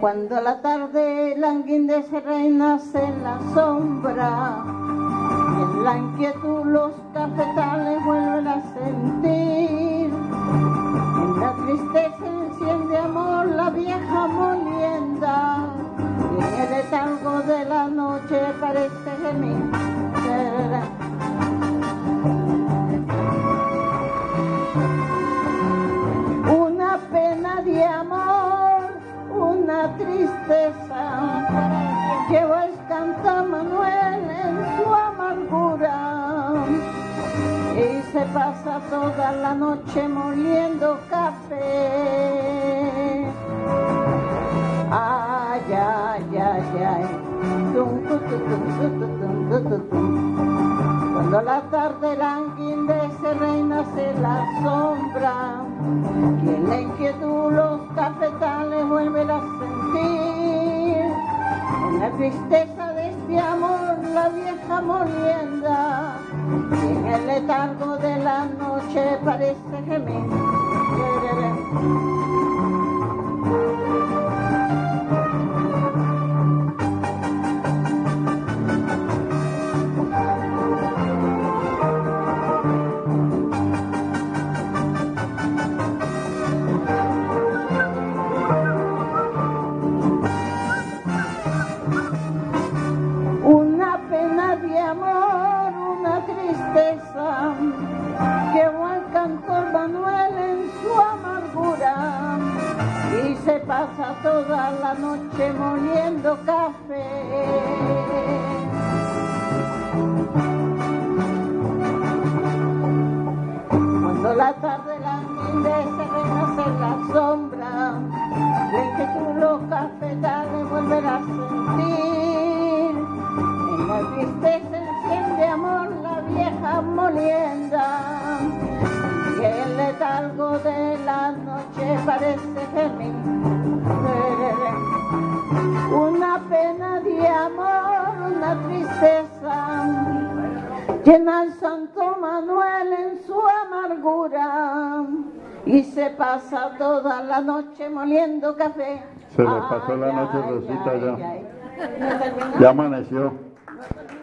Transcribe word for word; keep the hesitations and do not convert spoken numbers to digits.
Cuando la tarde languidece reinace en la sombra y en la inquietud los cafetales vuelven a sentir. En la tristeza enciende amor la vieja molienda y en el letargo de la noche parece gemir. Una pena de amor, una tristeza, lleva el canta Manuel en su amargura y se pasa toda la noche moliendo café. Ay, ay, ay, ay. Tum, tum, tum, tum, tum, tum, tum, tum. Cuando la tarde languidece reinace la sombra y en la inquietud los cafetales vuelven a sentir. En la tristeza de este amor la vieja molienda y en el letargo de la noche parece gemir. Una pena de amor, una tristeza, llevó al cantor Manuel en su amargura y se pasa toda la noche moliendo café. Cuando la tarde languidece renace la sombra, de que tú los cafetales vuelven a sentir. En la tristeza enciende amor la vieja molienda y el letargo de la noche parece gemir. Una pena de amor, una tristeza, llena al santo Manuel en su amargura y se pasa toda la noche moliendo café. Se le pasó ay, la noche, ay, Rosita, ay, ya. Ay. Ya amaneció.